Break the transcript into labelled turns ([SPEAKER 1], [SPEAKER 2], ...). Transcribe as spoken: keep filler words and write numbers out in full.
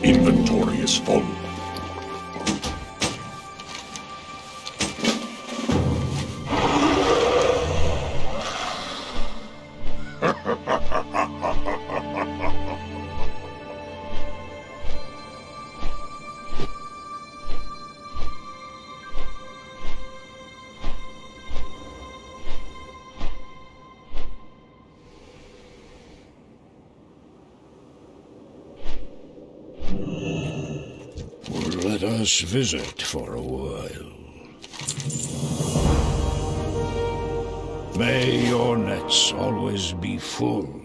[SPEAKER 1] inventory is full.
[SPEAKER 2] Let us visit for a while. May your nets always be full.